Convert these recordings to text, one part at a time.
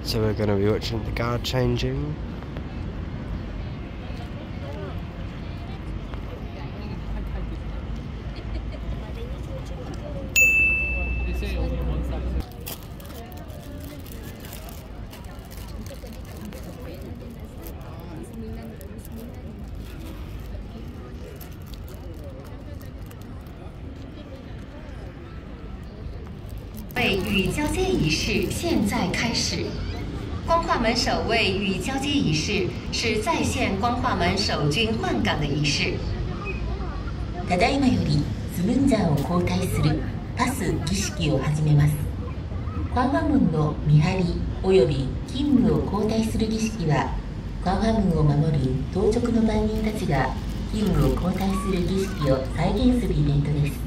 So we're going to be watching the guard changing. 位与交接仪式现在开始。光化门守卫与交接仪式是在线光化門守軍換岗的儀式。ただいまよりスムンジャーを交代するパス儀式を始めます。光化門の見張り及び勤務を交代する儀式は、光化門を守る当直の番人たちが勤務を交代する儀式を再現するイベントです。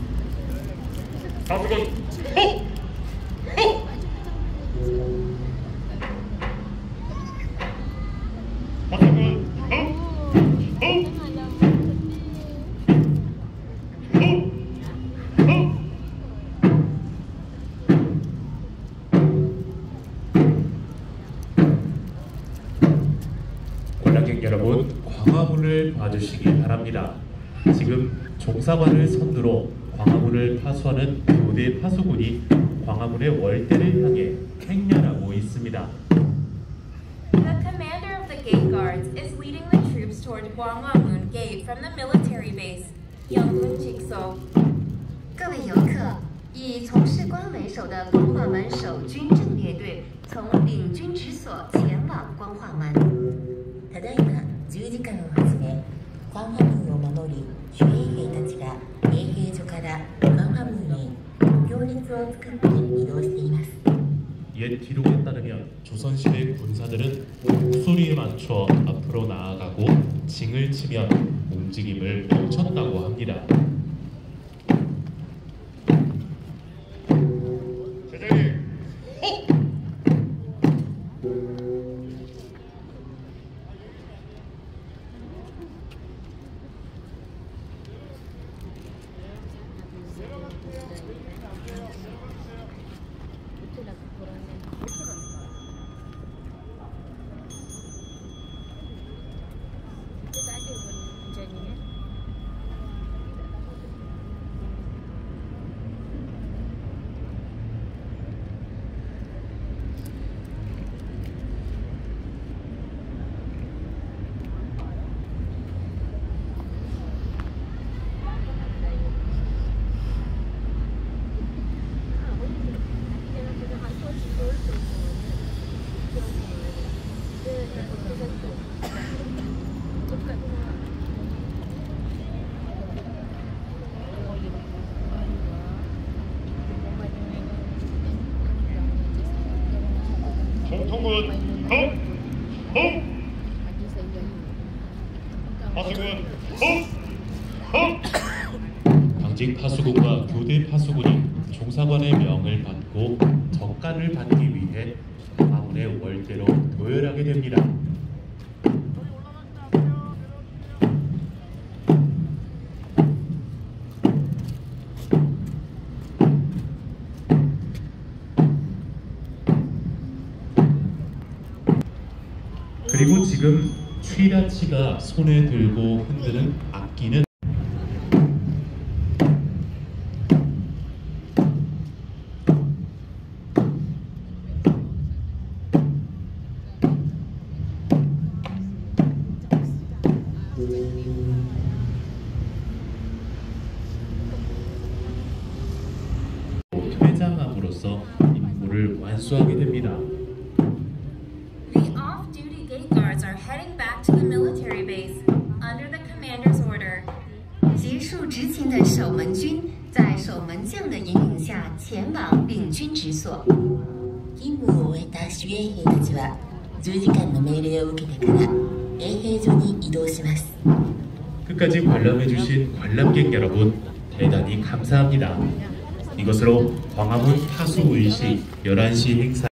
관람객 여러분, 광화문을 봐주시기 바랍니다. 지금 종사관을 선두로 광화문을 파수하는 교대 파수군이 광화문의 월대를 향해 행렬하고 있습니다. The commander of the gate guards is leading the troops toward Gwanghwamun Gate from the military base, Yonggun Jigso. 各位游客，以从事官为首的光化門守軍阵列隊从領軍直所前往光化門。ただいま10時間をはじめ、光化門を守る守衛兵たちが衛兵所から光化門へ行列を作って移動しています。 옛 기록에 따르면 조선시대 군사들은 목소리에 맞춰 앞으로 나아가고 징을 치면 움직임을 멈췄다고 합니다. 정통군 파수군 당직 파수군과 교대 파수군이 종사관의 명을 받고 적간을 받기 위해 광화문의 월대로 도열하게 됩니다. 그리고 지금 취라치가 손에 들고 흔드는 악기는 퇴장함으로써 임무를 완수하게 됩니다. The off-duty gate guards are heading back to the military base under the commander's order. 结束执勤的守門軍在守門將的引領下前往領軍直所。勤務を終えた守衛兵たちは10時間の命令を受けてから衛兵所に移動します。 끝까지 관람해주신 관람객 여러분, 대단히 감사합니다. 이것으로 광화문 파수 의식 11시 행사